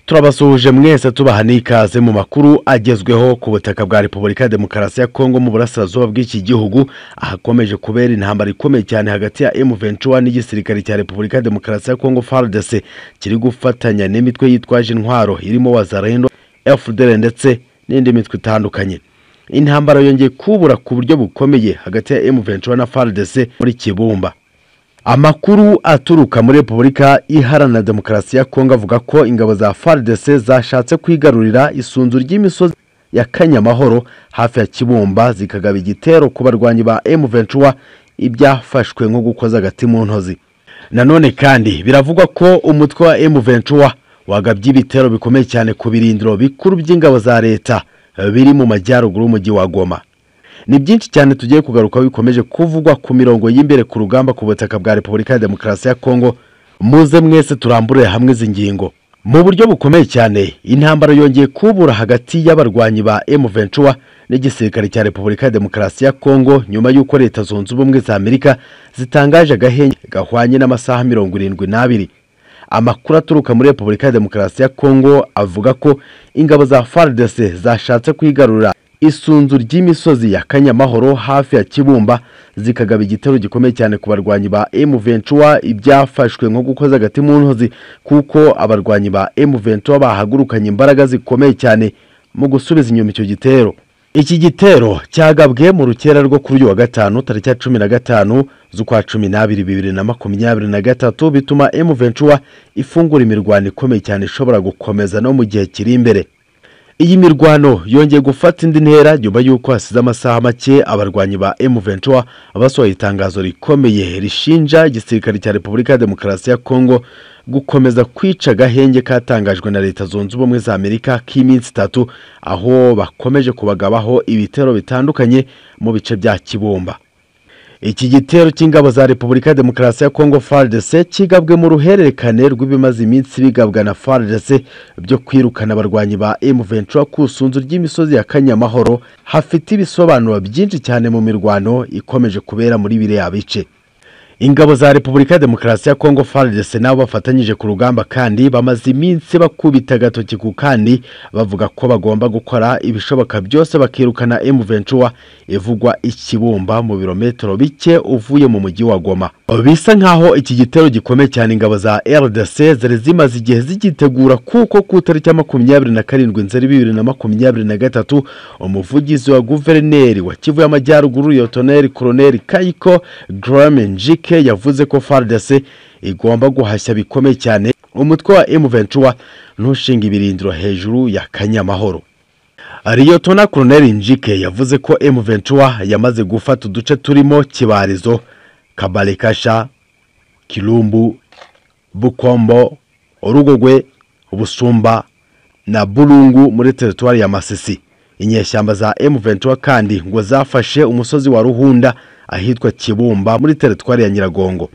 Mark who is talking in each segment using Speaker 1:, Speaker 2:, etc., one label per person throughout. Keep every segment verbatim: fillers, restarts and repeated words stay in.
Speaker 1: Turabasuhuje mwese tubaha n'ikaze mu makuru agezweho ku butaka bwa Repubulika ya Demokarasi ya Kongo mu burasirazuba bw'iki gihugu, ahakomeje kubera intambara ikomeye cyane hagati ya M vingt et un n'igisirikare cya Repubulika ya Demokarasi ya Kongo F A R D C kiri gufatanya n'imitwe yitwaje intwaro irimo Wazalendo, F D L R ndetse n'indi mitwe itandukanye. Intambara yongeye kubura ku buryo bukomeye hagati ya M vingt et un na F A R D C muri Kibumba. Amakuru aturuka muri Repubulika Iharanira Demokarasi ya Kongo avuga ko ingabo za F A R D C zashatse kwigarurira isunzu ry'imisozi ya Kanyamahoro hafi ya Kibumba zikagaba igitero ku barwanyi ba M vingt et un, ibyafashwe nko gukoza agati mu ntozi. Nanone kandi biravugwa ko umutwe wa M vingt et un wagabye ibitero bikomeye cyane ku birindiro bikuru by'ingabo za leta biri mu majyaruguru y'umujyi wa Goma. Ni byinshi cyane tugiye kugaruka bikomeje kuvugwa ku mirongo y'imbere ku rugamba ku butaka bwa Repubulika ya Demokarasi ya Kongo. Muze mwese turamburire hamwe zingingo. Mu buryo bukomeye cyane intambara yongeye kubura hagati y'abarwanyi ba M vingt et un n'igisirikare cya Repubulika ya Demokarasi ya Kongo nyuma y'uko leta zunze ubumwe za Amerika zitangaje agahenge gahwanye n'amasaha mirongo irindwi n'abiri. Amakuru aturuka muri Repubulika ya Demokarasi ya Kongo avuga ko ingabo za F A R D C zashatse kwigarurira isunzu ry'imisozi ya Kanyamahoro hafi ya Kibumba zikagaba igitero gikomeye cyane ku barwanyi ba M vingt et un, ibyafashwe nko gukoza agati mu ntozi kuko abarwanyi ba M vingt et un bahagurukanye imbaraga zikomeye cyane mu gusubiza inyuma icyo gitero. Iki gitero cyagabwe mu rukera rwo kuri uyu wa gatanu tariki ya cumi na gatanu z'ukwa cumi n'abiri bibiri na makumyabiri na gatatu, bituma M vingt et un ifungura imirwano ikomeye cyane ishobora gukomeza no mu gihe kiri imbere. Iyi mirwano yongeye gufata indi ntera nyuma y'uko hasize amasaha make abarwanyi ba M vingt et un abasohoye itangazo rikomeye rishinja igisirikare cya Repubulika ya Demokarasi ya Kongo gukomeza kwica agahenge katangajwe na leta zunze ubumwe za Amerika k'iminsi itatu, aho bakomeje kubagabaho ibitero bitandukanye mu bice bya Kibumba. Iki gitero cy'ingabo za Repubulika ya Demokarasi ya Kongo F A R D C kigabwe mu ruhererekane rw'ibimaze iminsi bigabwa na F A R D C byo kwirukana abarwanyi ba M vingt et un ku sunzu ry'imisozi ya Kanyamahoro, hafite ibisobanuro byinshi cyane mu mirwano ikomeje kubera muri biriya bice. Ingabo za Repubulika ya Demokarasi ya Kongo F A R D C nabo bafatanyije ku rugamba kandi bamaze iminsi bakubita gatoki ku kandi bavuga ko bagomba gukora ibishoboka byose bakirukana M vingt et un ivugwa Ikibumba mu birometero bike uvuye mu mujyi wa Goma. Bisa nkaho iki gitero gikomeye cyane ingabo za R D C zari zimaze igihe zigitegura kuko ku tariki ya makumyabiri na karindwi Nzeri bibiri na makumyabiri na gatatu umuvugizi wa guverineri wa Kivu y'Amajyaruguru Lieutenant Colonel Kayiko Gramenjike yavuze ko F A R D C igomba guhashya bikomeye cyane umutwe wa M vingt et un ntushinga ibirindiro hejuru ya Kanyamahoro. Lieutenant Colonel Njike yavuze ko M vingt et un yamaze gufata uduce turimo Kibarizo, Kabalekasha, Kilumbu, Bukombo, Urugogwe, Ubusumba na Burungu muri teritwari ya Masisi. Inyeshyamba za M vingt et un kandi ngo zafashe umusozi wa Ruhunda ahitwa Kibumba muri teritwari ya Nyiragongo.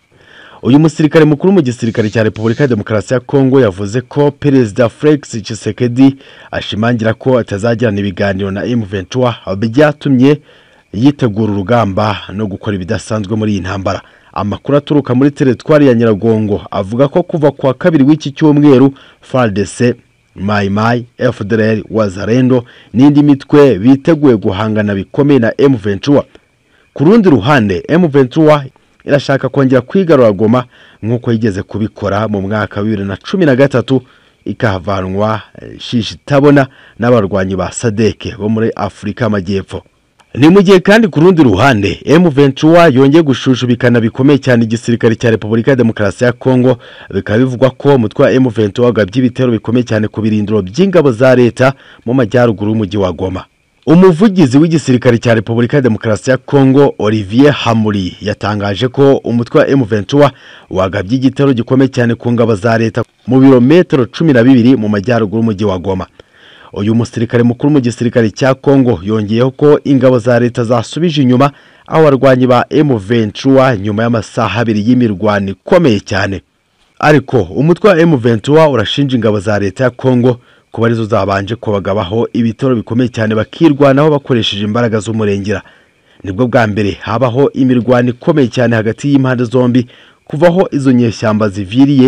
Speaker 1: Uyu musirikare mukuru mu gisirikare cya Repubulika ya Demokarasi ya Kongo yavuze ko Perezida Felix Tshisekedi ashimangira ko atazagirana ibiganiro na M vingt et un byatumye yitegura urugamba no gukora ibidasanzwe muri iyi ntambara. Amakuru aturuka muri teritwari ya Nyiragongo avuga ko kuva kwa kabiri w'iki cyumweru F A R D C, Mai Mai, F D L R, Wazalendo n'indi mitwe biteguye guhangana bikomeye na M vingt et un. Ku rundi ruhande M vingt et un irashaka kongera kwigarura Goma nk'uko yigeze kubikora mu mwaka wa bibiri na cumi na gatatu ikahavanwa shishitabona n'abarwanyi ba Sadeke bo muri Afrika y'Amajyepfo. Ni mu gihe kandi ku rundi ruhande M vingt et un yongeye gushushubikana bikomeye cyane igisirikare cya Repubulika ya Demokarasi ya Kongo, bikaba bivugwa ko umutwe wa M vingt et un wagabye ibitero bikomeye cyane ku birindiro by'ingabo za leta mu majyaruguru y'umujyi wa Goma. Umuvugizi w'igisirikare cya Repubulika ya Demokarasi ya Kongo Olivier Hamuri yatangaje ko umutwe wa M vingt et un wagabye igitero gikomeye cyane ku ngabo za leta mu birometero cumi na bibiri mu majyaruguru y'umujyi wa Goma. Uyu musirikare mukuru mu gisirikare cya Kongo yongeyeho ko ingabo za leta zasubije inyuma aho abarwanyi ba M vingt et un nyuma y'amasaha abiri y'imirwano ikomeye cyane. Ariko umutwe wa M vingt et un urashinja ingabo za leta ya Kongo kuba arizo zabanje kubagabaho ibitoro bikomeye cyane bakirwanaho bakoresheje imbaraga z'umurengera. Nibwo bwa mbere habaho imirwano ikomeye cyane hagati y'impande zombi kuvaho izo nyeshyamba ziviriye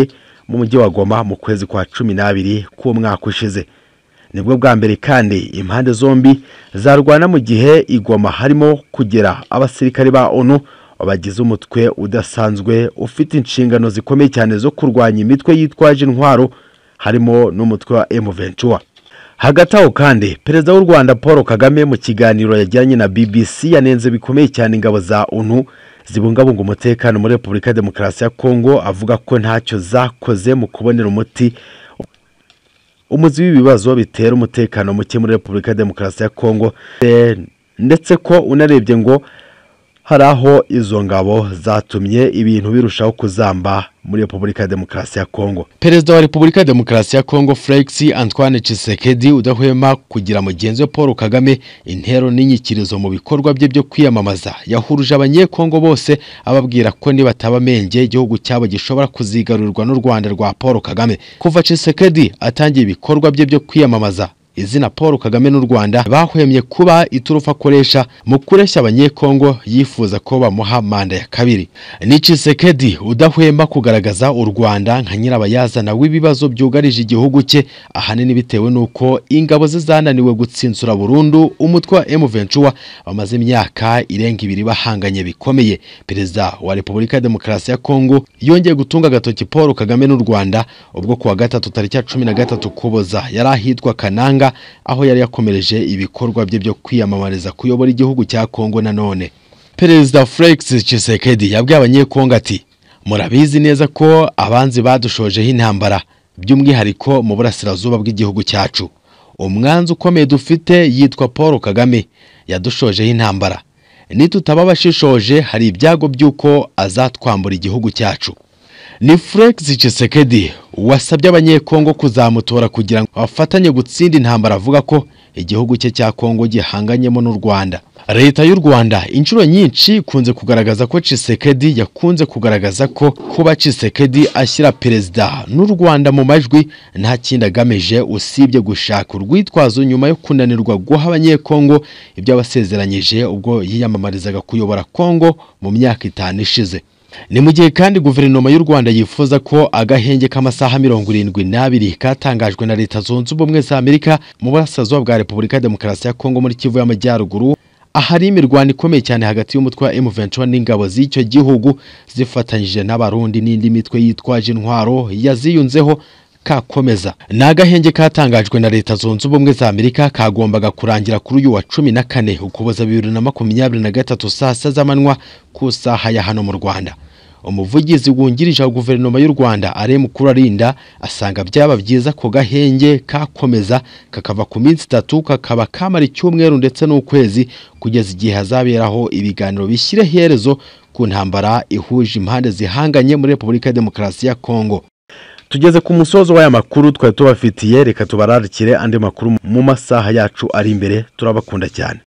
Speaker 1: mu mujyi wa Goma mu kwezi kwa cumi n'abiri k'umwaka ushize. Nibwo bwa mbere kandi impande zombi zarwana mu gihe i Goma harimo kugera abasirikare ba ONU bagize umutwe udasanzwe ufite inshingano zikomeye cyane zo kurwanya imitwe yitwaje intwaro harimo n'umutwe wa M vingt-trois. Hagati aho kandi perezida w'u Rwanda Paul Kagame mu kiganiro yajyanye na B B C yanenze bikomeye cyane ingabo za ONU zibungabunga umutekano muri Repubulika ya Demokarasi ya Kongo, avuga ko ntacyo zakoze mu kubonera umuti umuzi w'ibibazo bitera umutekano muke muri Repubulika ya Demokarasi ya Kongo, ndetse ko unarebye ngo hari aho izo ngabo zatumye ibintu birushaho kuzamba muri Repubulika ya Demokarasi ya Kongo. Perezida wa Repubulika ya Demokarasi ya Kongo Felix Antoine Tshisekedi udahwema kugira mugenzi we Paul Kagame intero n'inyikirizo mu bikorwa bye byo kwiyamamaza, yahuruje abanyekongo bose ababwira ko niba tabamenge igihugu cyabo gishobora kuzigarurirwa n'u Rwanda rwa Paul Kagame. Kuva Tshisekedi atangiye ibikorwa bye byo kwiyamamaza, izina Paul Kagame n'u Rwanda bahwemye kuba iturufa akoresha mu kureshya abanyekongo yifuza ko bamuha manda ya kabiri. Ni Tshisekedi udahwemba kugaragaza u Rwanda nka nyirabayazana w'ibibazo byugarije igihugu cye, ahanini bitewe nuko ingabo ze zananiwe gutsinsura burundu umutwe wa M vingt-trois bamaze imyaka irenga ibiri bahanganye bikomeye. Perezida wa Repubulika ya Demokarasi ya Kongo yongeye gutunga agatoki Paul Kagame n'u Rwanda ubwo kuwa gatatu tariki ya cumi na gatatu Kuboza yari ahitwa Kananga, aho yari yakomereje ibikorwa bye byo kwiyamamariza kuyobora igihugu cya Kongo. Nanone Perezida Felix Tshisekedi yabwiye abanyekongo ati murabizi neza ko abanzi badushojeho intambara, by'umwihariko mu burasirazuba bw'igihugu cyacu. Umwanzi ukomeye dufite yitwa Paul Kagame, yadushojeho intambara. Nitutaba bashishoje hari ibyago by'uko azatwambura igihugu cyacu. Ni Felix Tshisekedi wasabye abanyekongo kuzamutora kugira ngo bafatanye gutsinda intambara, avuga ko igihugu cye cya Kongo gihanganyemo n'u Rwanda. Leta y'u Rwanda inshuro nyinshi kunze kugaragaza ko Tshisekedi yakunze kugaragaza ko kuba Tshisekedi ashyira perezida n'u Rwanda mu majwi nta kindi agamije usibye gushaka urwitwazo nyuma yo kunanirwa guha abanyekongo ibyo abasezeranyije ubwo yiyamamarizaga kuyobora Kongo mu myaka itanu ishize. Ni mu gihe kandi guverinoma y'u Rwanda yifuza ko agahenge k'amasaha mirongo irindwi n'abiri katangajwe na Leta Zunze Ubumwe za Amerika mu burasirazuba bwa Repubulika ya Demokarasi ya Kongo muri Kivu y'Amajyaruguru, ahari imirwano ikomeye cyane hagati y'umutwe wa M vingt-trois n'ingabo z'icyo gihugu zifatanyije n'abarundi n'indi mitwe yitwaje intwaro yaziyunzeho kakomeza. N'agahenge katangajwe na Leta Zunze Ubumwe za Amerika kagombaga kurangira kuri uyu wa cumi na kane Ukuboza bibiri na makumyabiri na gatatu saa sita z'amanywa ku saha ya hano mu Rwanda. Umuvugizi wungirije wa guverinoma y'u Rwanda Alain Mukurarinda asanga byaba byiza ko gahenge kakomeza kakava ku minsi itatu kakaba kamara icyumweru ndetse n'ukwezi kugeza igihe hazaberaho ibiganiro bishyire herezo ku ntambara ihuje impande zihanganye muri Repubulika ya Demokarasi ya Kongo. Tugeze ku musozo w'aya makuru twari tubafitiye, reka tubararikire andi makuru mu masaha yacu ari imbere. Turabakunda cyane.